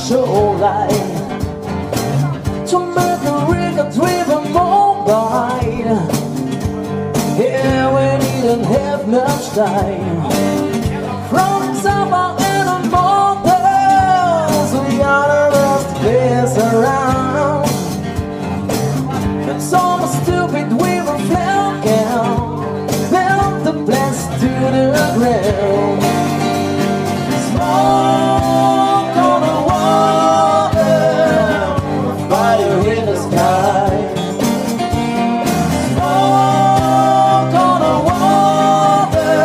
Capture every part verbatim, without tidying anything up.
shoreline to make a record with a mobile. Yeah, we didn't have much time. From summer and a mountains, we are the best place around. But some stupid with a flame can build the place to the ground. Smoke on the water, fire in the sky. Smoke on the water.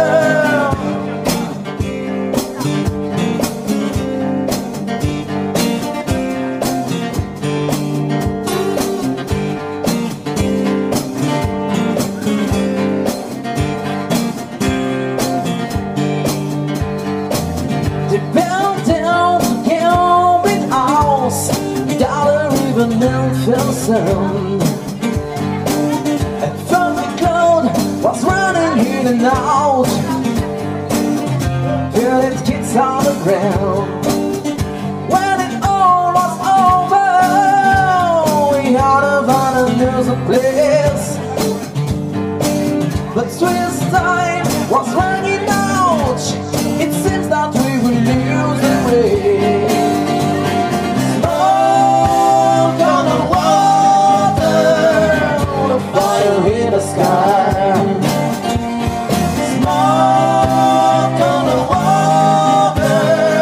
They built down the gambling house without a ribbon and fell sound. And from the cloud was running in and out till it gets on the ground. When it all was over, we had to find a new place. But Swiss time was running out. It seems that we will lose the way. Smoke on the water, the fire in the sky. Smoke on the water.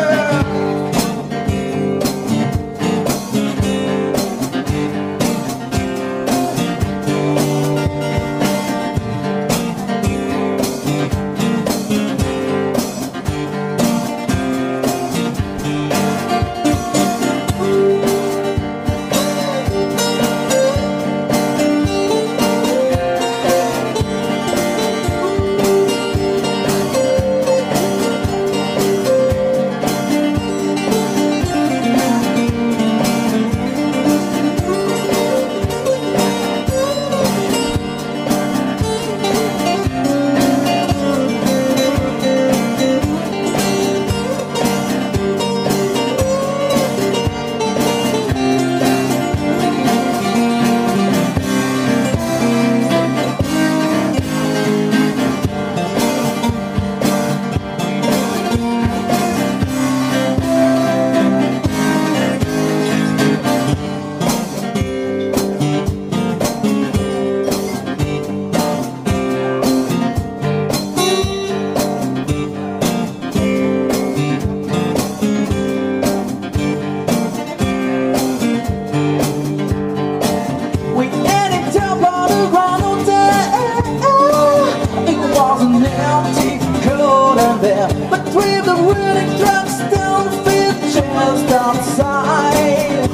But with the winning trucks still fit just outside,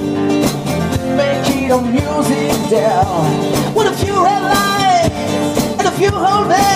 making the music down with a few red lights and a few whole days.